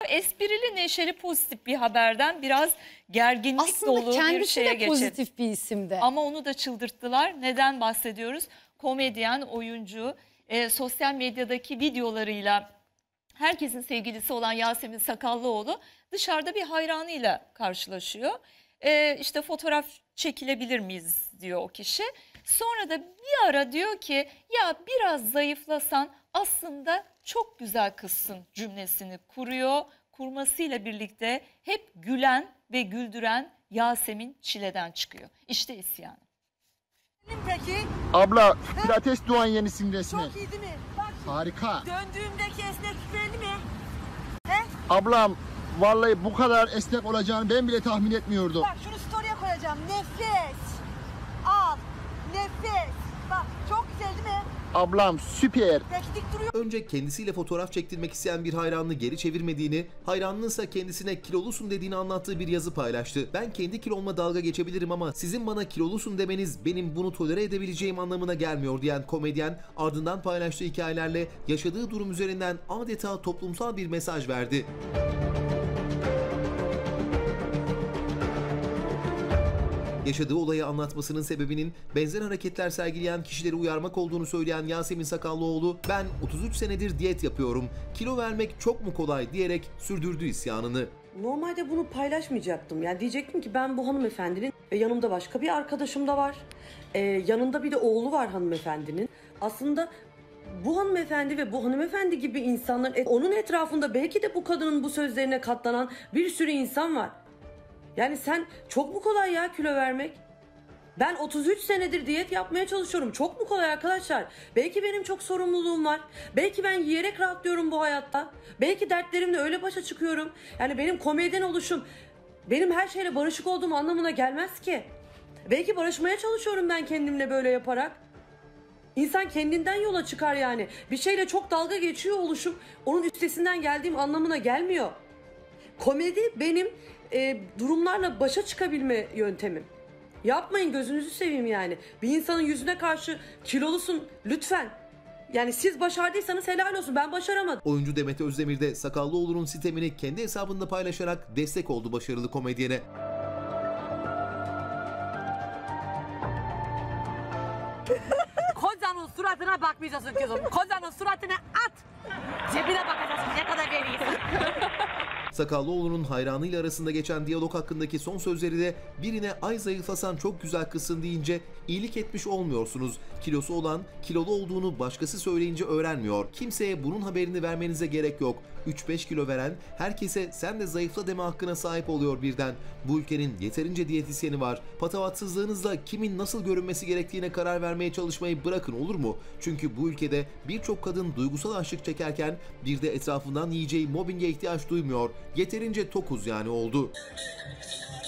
Esprili, neşeli, pozitif bir haberden biraz gerginlik Aslında dolu bir kendisi şeye de geçelim. pozitif bir isimdi. Ama onu da çıldırttılar. Neden bahsediyoruz? Komedyen, oyuncu, sosyal medyadaki videolarıyla herkesin sevgilisi olan Yasemin Sakallıoğlu dışarıda bir hayranıyla karşılaşıyor. İşte fotoğraf çekilebilir miyiz diyor o kişi. Sonra da bir ara diyor ki ya biraz zayıflasan aslında çok güzel kızsın cümlesini kuruyor. Kurmasıyla birlikte hep gülen ve güldüren Yasemin çileden çıkıyor. İşte isyanı. Peki. Abla pilates duanyenisin resmen. Çok iyi değil mi? Bak şimdi, Harika. döndüğümdeki esneklik belli mi? He? Ablam vallahi bu kadar esnek olacağını ben bile tahmin etmiyordum. Bak şunu story'e koyacağım. Nefes. Al. Nefes. Bak çok güzel değil mi? Ablam süper. Peki dik duruyor. Önce kendisiyle fotoğraf çektirmek isteyen bir hayranını geri çevirmediğini, hayranının ise kendisine kilolusun dediğini anlattığı bir yazı paylaştı. Ben kendi kilomla dalga geçebilirim ama sizin bana kilolusun demeniz benim bunu tolere edebileceğim anlamına gelmiyor diyen komedyen ardından paylaştığı hikayelerle yaşadığı durum üzerinden adeta toplumsal bir mesaj verdi. Yaşadığı olayı anlatmasının sebebinin benzer hareketler sergileyen kişileri uyarmak olduğunu söyleyen Yasemin Sakallıoğlu, ben 33 senedir diyet yapıyorum, kilo vermek çok mu kolay diyerek sürdürdü isyanını. Normalde bunu paylaşmayacaktım. Yani diyecektim ki ben bu hanımefendinin yanımda başka bir arkadaşım da var. Yanında bir de oğlu var hanımefendinin. Aslında bu hanımefendi ve bu hanımefendi gibi insanların onun etrafında belki de bu kadının bu sözlerine katlanan bir sürü insan var. Yani sen çok mu kolay ya kilo vermek? Ben 33 senedir diyet yapmaya çalışıyorum. Çok mu kolay arkadaşlar? Belki benim çok sorumluluğum var. Belki ben yiyerek rahatlıyorum bu hayatta. Belki dertlerimle öyle başa çıkıyorum. Yani benim komedyen oluşum, benim her şeyle barışık olduğum anlamına gelmez ki. Belki barışmaya çalışıyorum ben kendimle böyle yaparak. İnsan kendinden yola çıkar yani. Bir şeyle çok dalga geçiyor oluşum, onun üstesinden geldiğim anlamına gelmiyor. Komedi benim durumlarla başa çıkabilme yöntemim. Yapmayın gözünüzü seveyim yani. Bir insanın yüzüne karşı kilolusun lütfen. Yani siz başardıysanız helal olsun, ben başaramadım. Oyuncu Demet Özdemir de Sakallıoğlu'nun sitemini kendi hesabında paylaşarak destek oldu başarılı komedyene. Kocanın suratına bakmayacaksın kızım. Kocanın suratına at. Cebine bakacaksın ne kadar veriyorsun. Sakallıoğlu'nun hayranıyla arasında geçen diyalog hakkındaki son sözleri de birine ay zayıflasan çok güzel kızsın deyince iyilik etmiş olmuyorsunuz. Kilosu olan kilolu olduğunu başkası söyleyince öğrenmiyor. Kimseye bunun haberini vermenize gerek yok. 3-5 kilo veren herkese sen de zayıfla deme hakkına sahip oluyor birden. Bu ülkenin yeterince diyetisyeni var. Patavatsızlığınızla kimin nasıl görünmesi gerektiğine karar vermeye çalışmayı bırakın olur mu? Çünkü bu ülkede birçok kadın duygusal açlık çekerken bir de etrafından yiyeceği mobbinge ihtiyaç duymuyor. Yeterince tokuz yani oldu.